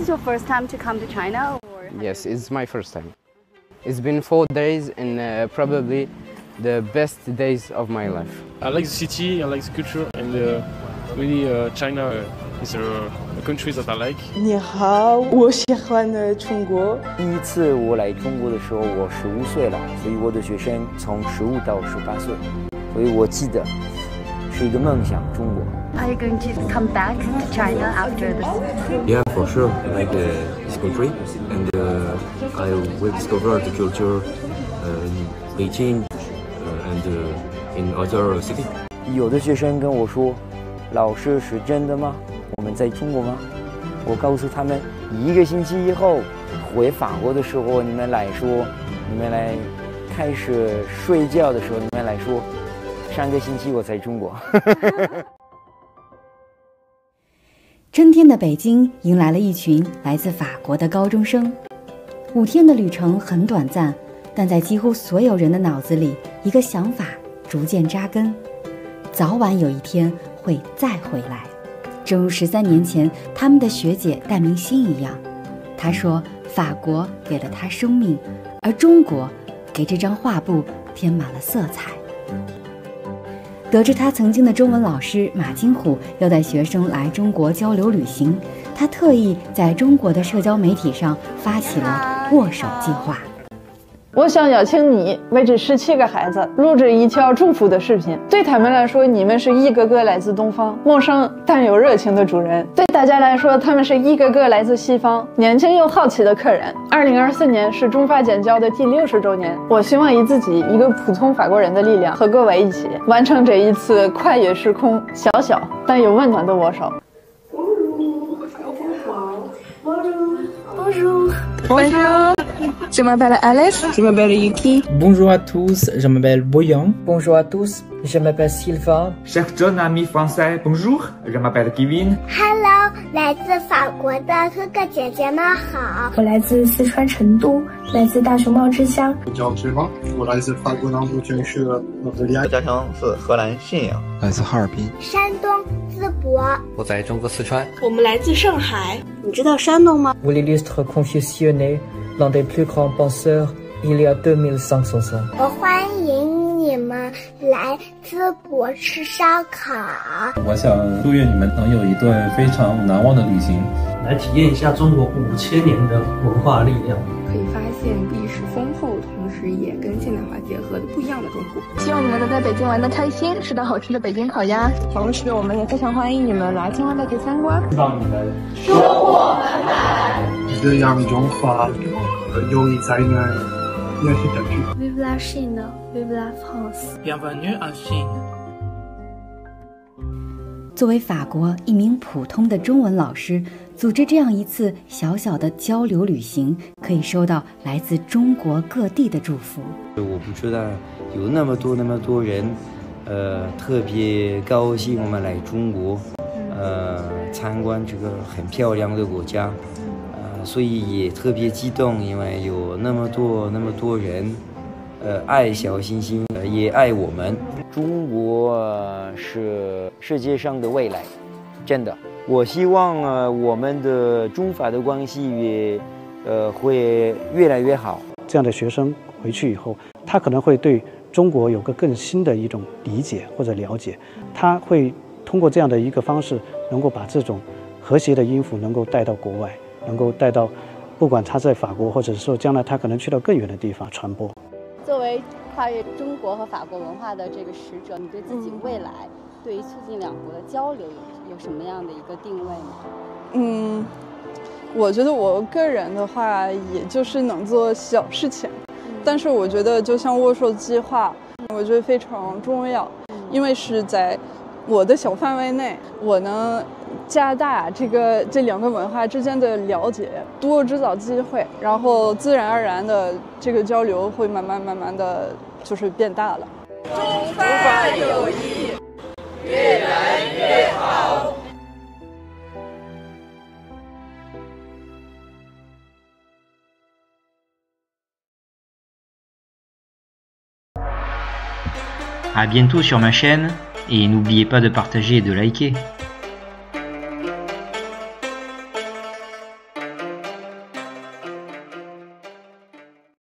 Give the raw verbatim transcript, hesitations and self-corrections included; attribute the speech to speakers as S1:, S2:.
S1: it your first time to come to China? Or
S2: Yes, it's my first time. It's been four days and uh, probably the best days of my life.
S3: I like the city, I like the culture, and uh, really uh, China is a, a country that I like.
S4: 你好，我喜欢的中国。
S5: 第一次我来中国的时候，我十五岁了，所以我的学生从十五到十八岁，所以我记得是一个梦想，中国。
S1: Are you going to come back to China after this?
S6: Yeah, for sure. I like uh, this country, and uh, I will discover the culture uh, in Beijing uh, and uh, in other cities.
S5: 有的学生跟我说：“老师是真的吗？我们在中国吗？”我告诉他们，一个星期以后回法国的时候，你们来说，你们来开始睡觉的时候，你们来说，上个星期我在中国。
S7: 春天的北京迎来了一群来自法国的高中生。五天的旅程很短暂，但在几乎所有人的脑子里，一个想法逐渐扎根：早晚有一天会再回来。正如十三年前他们的学姐戴明欣一样，她说法国给了她生命，而中国给这张画布添满了色彩。得知他曾经的中文老师马金虎要带学生来中国交流旅行，他特意在中国的社交媒体上发起了握手计划。
S4: 我想邀请你为这十七个孩子录制一条祝福的视频。对他们来说，你们是一个个来自东方、陌生但又热情的主人；对大家来说，他们是一个个来自西方、年轻又好奇的客人。二零二四年是中法建交的第六十周年，我希望以自己一个普通法国人的力量，和各位一起完成这一次跨越时空、小小但又温暖的握手。
S8: Bonjour. Bonjour. Je m'appelle Alice.
S9: Je m'appelle Yuki.
S10: Bonjour à tous, je m'appelle Boyan.
S11: Bonjour à tous, je m'appelle Sylvain.
S12: Chers jeunes amis français, bonjour, je m'appelle Kevin.
S13: Hello, 来自法国的哥哥姐姐们好。
S14: 我来自四川成都，来自大熊猫之乡。
S15: 我叫志芳，我来自法国南部城市诺特里亚。
S16: 我家乡是荷兰信阳，
S17: 来自哈尔滨。
S13: 山东淄博。
S18: 我在中国四川。
S19: 我们来自上海。你知道山东吗？
S11: 我l'illustre Confucius l'un des plus grands penseurs il y a deux mille cinq cents ans。
S13: 我欢迎你们来淄博吃烧烤。
S20: 我想祝愿你们能有一段非常难忘的旅行，
S3: 来体验一下中国五千年的文化力量。
S6: 可以发现历史丰厚，同时也跟现代化结合的不一样的中国。
S8: 希望你们能在北京玩得开心，吃到好吃的北京烤鸭。
S19: 同时，我们也非常欢迎你们来清华大学参观，
S3: 让你们
S19: 收获满满。
S15: 这样中华友谊在内，也是等距。
S17: Vive la Chine, vive la France.
S10: Bienvenue à Chine。
S7: 作为法国一名普通的中文老师，组织这样一次小小的交流旅行，可以收到来自中国各地的祝福。
S5: 我不知道有那么多那么多人，呃，特别高兴我们来中国，呃，参观这个很漂亮的国家，呃，所以也特别激动，因为有那么多那么多人，呃，爱小星星，呃，也爱我们。中国、呃、是世界上的未来，真的。我希望呃我们的中法的关系也呃会越来越好。
S2: 这样的学生回去以后，他可能会对中国有个更新的一种理解或者了解，他会通过这样的一个方式，能够把这种和谐的音符能够带到国外，能够带到不管他在法国，或者说将来他可能去到更远的地方传播。
S1: 作为跨越中国和法国文化的这个使者，你对自己未来对于促进两国的交流有有什么样的一个定位吗？
S4: 嗯，我觉得我个人的话，也就是能做小事情，嗯、但是我觉得就像握手计划，我觉得非常重要，嗯、因为是在我的小范围内，我能加大这个这两个文化之间的了解，多制造机会，然后自然而然的这个交流会慢慢慢慢的就是变大了。
S19: 中法友谊越来越好。
S10: À bientôt sur ma chaîne et n'oubliez pas de partager et de liker.